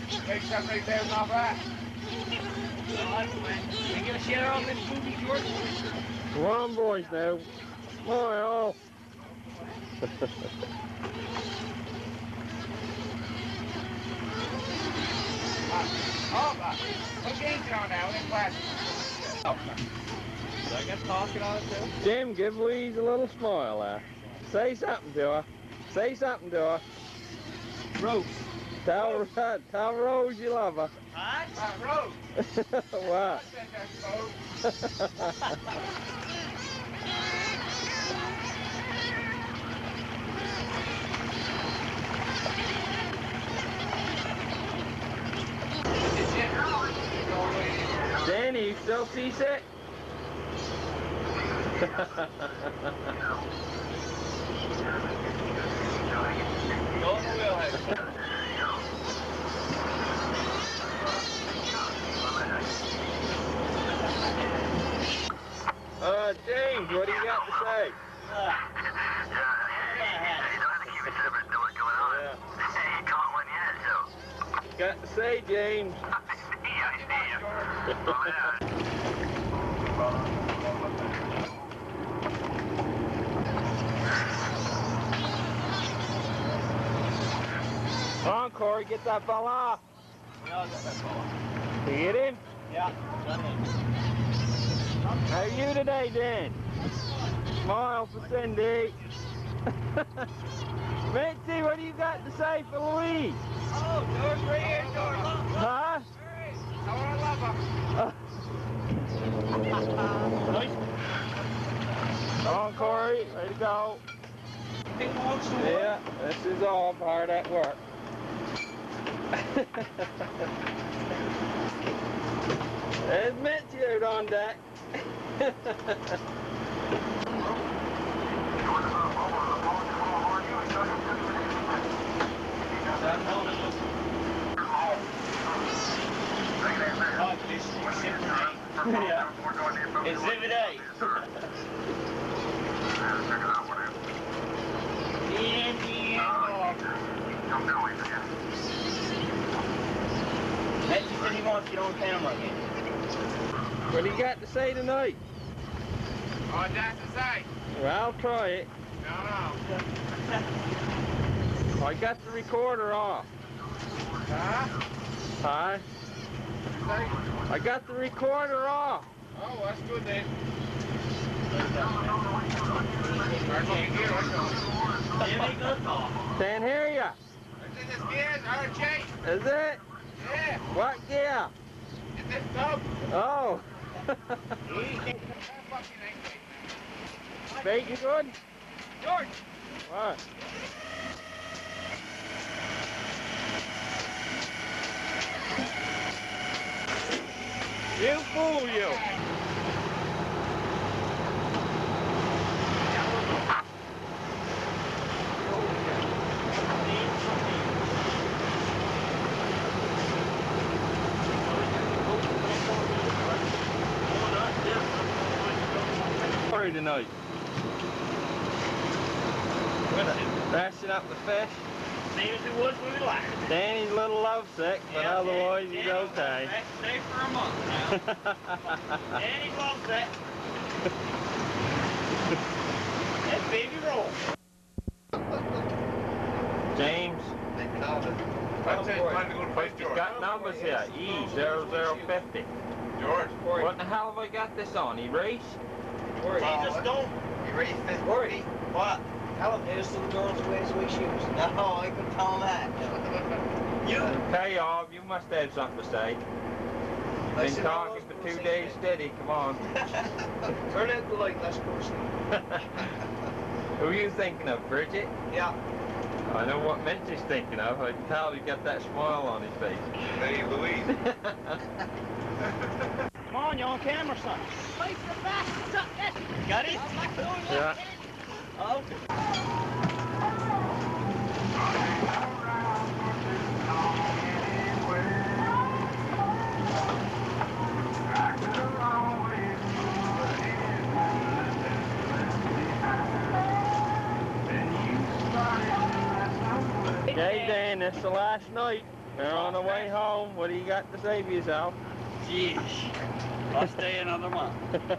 Take 7,000 off that. You gonna share all this movie, George? Come on, boys, now. Come on, all. What game's it on now? In class. Did I get talking on it too? Jim, give Louise a little smile there. Say something to her. Say something to her. Rose. Tell Rose you love her. Huh? Rose. What? Danny, you still seasick? James, what do you got to say? Got to say, James. Come on, Corey, get that ball off. Yeah, I got that ball. You get him? Yeah, done it. How are you today, Dan? Smile for Cindy. Mitzi, what do you got to say for Louise? Oh, George, right here, George. Look. Huh? I want to love her. Nice. Come on, Corey, ready to go. Yeah, this is all hard at work. There's Mitzi out on deck. Cod Fishing, Exhibit A. Yeah. Exhibit A. Hey, you said he wants you on camera again. What do you got to say tonight? Oh, that's the side. Well, I'll try it. No. I got the recorder off. Huh? Hi. I got the recorder off. Oh, that's good then. Alright, looking here, let's go. Jimmy, good call. Can't hear ya. It's in this gears, RJ. Is it? Yeah. What gear? It's this dub. Oh. Bacon good? George. What? You fool you. Sorry tonight. Bashing up the fish. Same as it was when we left. Danny's a little lovesick, but Yeah, otherwise he's Danny okay. Stay for a month now. Danny loves that. That baby roll. James, That's it. Time to go to place, George. got numbers here. E0050. George. What in the hell have I got this on? Erase? Jesus, don't. Erase 50. Worry. What? Tell him there's some girls who wear sweet shoes. No, I can tell him that. You. Hey, y'all, you must have something to say. Been talking for 2 days steady, come on. Turn out the light, let's go. Who are you thinking of, Bridget? Yeah. I know what Mitch's thinking of. I can tell he got that smile on his face. Hey, Louise. Come on, you're on camera, son. Got it? Yeah. Oh. Okay, Dan, it's the last night. You're on the way home. What do you got to say for yourself? Jeez. I'll stay another month.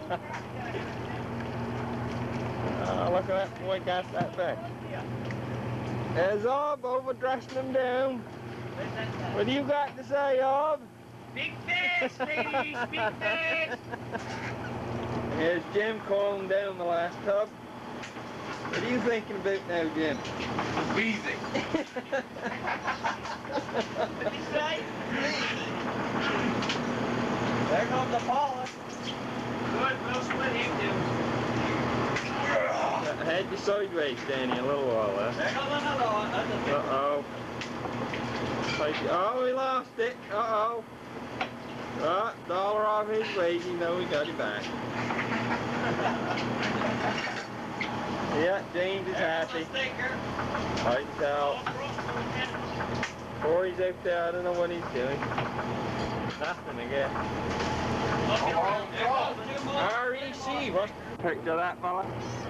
Oh, look at that boy cast that fish. There's Ob overdressing him down. What do you got to say, Ob? Big fish, ladies, big fish. Here's Jim calling down the last tub. What are you thinking about now, Jim? Wheezing. What did he say? There comes the polish. Good, we'll split him, Jim. I had you sideways, Danny, a little while there. There comes another one. That's a big one. Uh-oh. Oh, we lost it. Uh-oh. Oh, dollar off his wages. No, we got it back. Yeah, James is happy. I can tell. Corey's out there. I don't know what he's doing. Nothing again. REC. What's the picture of that fella?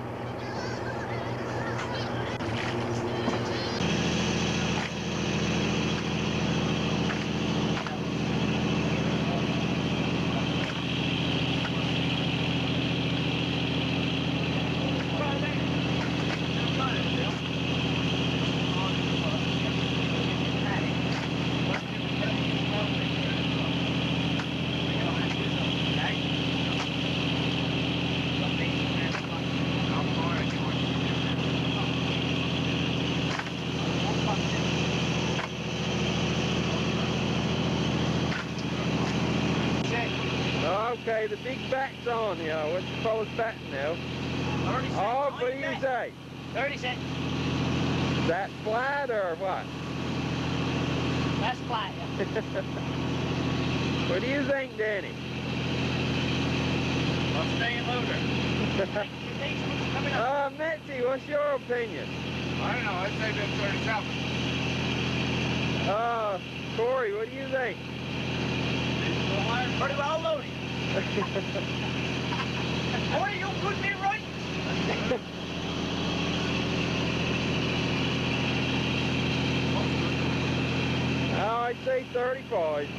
Okay, the big bat's on here. What's the fella's batting now? 30 cents. Oh, what do you say? 30 cents. Is that flat or what? That's flat, yeah. What do you think, Danny? I'm staying loader. You think someone's coming up? Mitzi, what's your opinion? I don't know, I'd say about 37. Corey, what do you think? Pretty well loaded. Boy, you put me right. Oh, I'd say 35.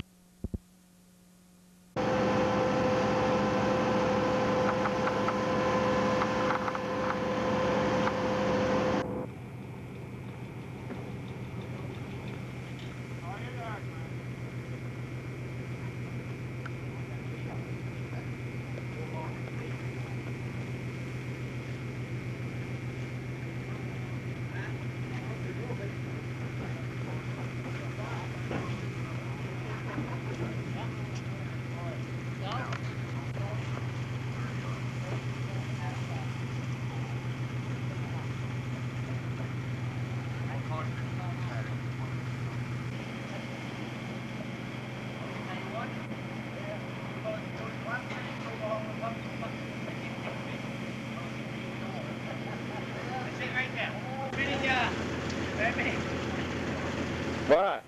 What?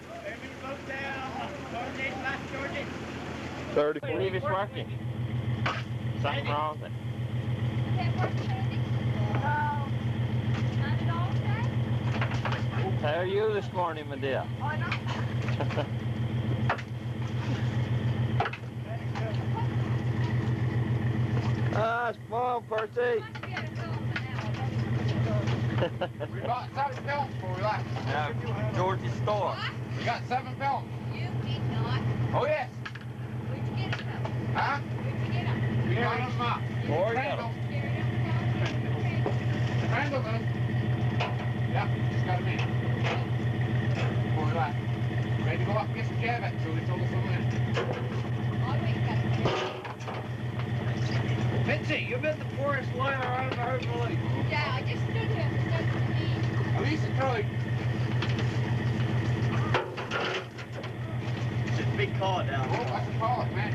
30. I believe it's working. Something wrong with it. How are you this morning, my dear? Small, Percy. We got 7 films before we left. Yeah, George's store. We got 7 films. You did not. Oh, yes. Where'd you get them? Huh? Where'd you get them? We got them up. Or Randall. Carried them Randall did. Yep, just got them in. Before we left. Ready to go up and get some cabbage, so they told us something in. Mitzi, you've been the poorest lawyer I've ever heard in my life. Yeah, I just stood here and stuck to me. At least it tried. It's just a big car down Oh, there. I should call it, man.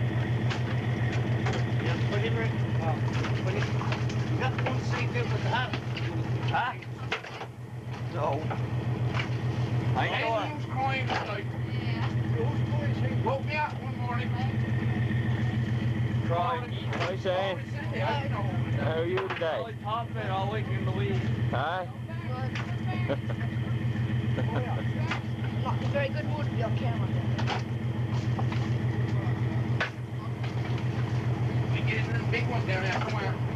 You have to put in, Rick? Put in. You got the one safe in with the house. Huh? No. I know it. Andrew was crying tonight. Yeah. Woke me up one morning. Crikey. What are you saying? How are you today? Popping all week in the week. Huh? not in very good mood to be on camera. We get into them big ones down there somewhere.